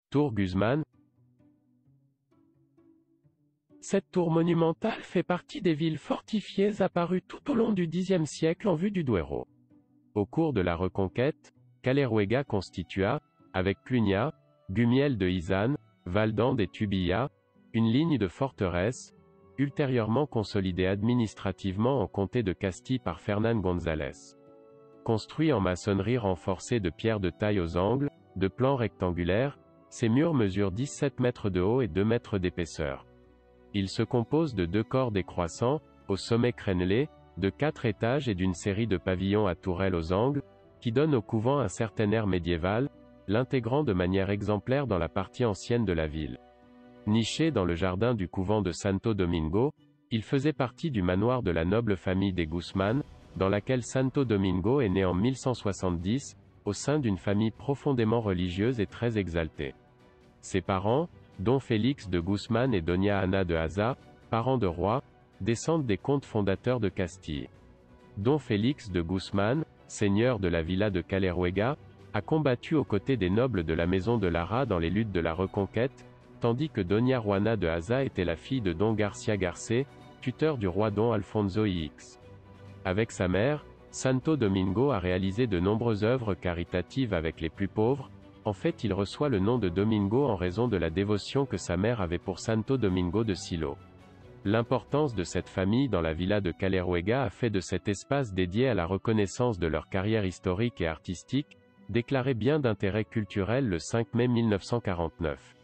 Tour Guzmán. Cette tour monumentale fait partie des villes fortifiées apparues tout au long du Xe siècle en vue du Duero. Au cours de la Reconquête, Caleruega constitua, avec Clunia, Gumiel de Izán, Valdan et Tubilla, une ligne de forteresse, ultérieurement consolidée administrativement en comté de Castille par Fernán González. Construit en maçonnerie renforcée de pierres de taille aux angles, de plan rectangulaire, ces murs mesurent 17 mètres de haut et 2 mètres d'épaisseur. Ils se composent de 2 corps décroissants, au sommet crénelé, de 4 étages et d'une série de pavillons à tourelles aux angles, qui donnent au couvent un certain air médiéval, l'intégrant de manière exemplaire dans la partie ancienne de la ville. Niché dans le jardin du couvent de Santo Domingo, il faisait partie du manoir de la noble famille des Guzmán, dans laquelle Santo Domingo est né en 1170, au sein d'une famille profondément religieuse et très exaltée. Ses parents, Don Félix de Guzmán et Doña Ana de Aza, parents de rois, descendent des comtes fondateurs de Castille. Don Félix de Guzmán, seigneur de la villa de Caleruega, a combattu aux côtés des nobles de la maison de Lara dans les luttes de la Reconquête, tandis que Doña Juana de Aza était la fille de Don Garcia Garcé, tuteur du roi Don Alfonso X. Avec sa mère, Santo Domingo a réalisé de nombreuses œuvres caritatives avec les plus pauvres. En fait, il reçoit le nom de Domingo en raison de la dévotion que sa mère avait pour Santo Domingo de Silo. L'importance de cette famille dans la villa de Caleruega a fait de cet espace dédié à la reconnaissance de leur carrière historique et artistique, déclaré bien d'intérêt culturel le 5 mai 1949.